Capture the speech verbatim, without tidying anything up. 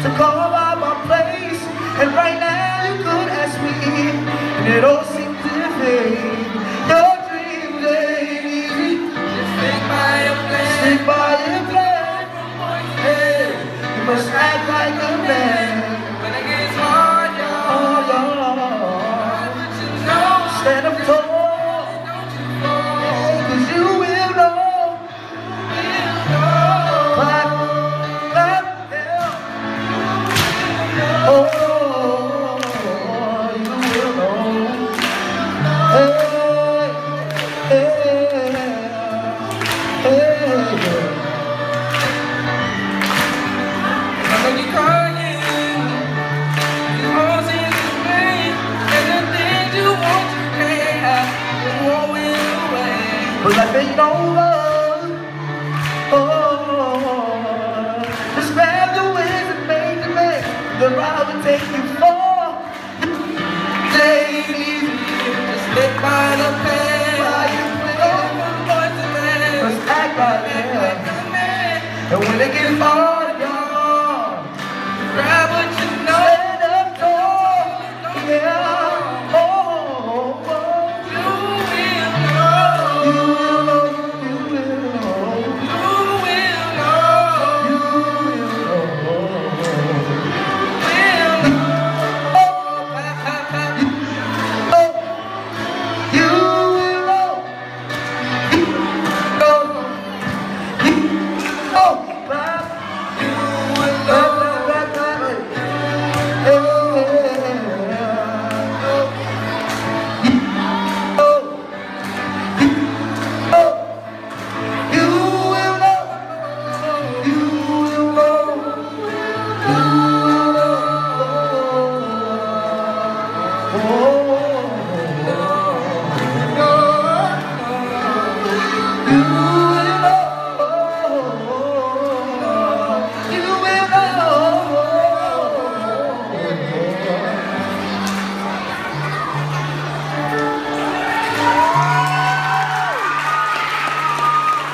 to call out my place. And right now you could ask me, and it all seems to fade. Your dreams ain't easy. Just stick by your plan. Stick by your plan. Hey, you must act like a man. When it gets hard, y'all, oh, y'all, stand up tall. But life ain't over. Oh, just grab the wings and make the man the route will take you far. Take it easy, just stick by the plan. Just act like a man. And when it gets hard, y'all, grab what you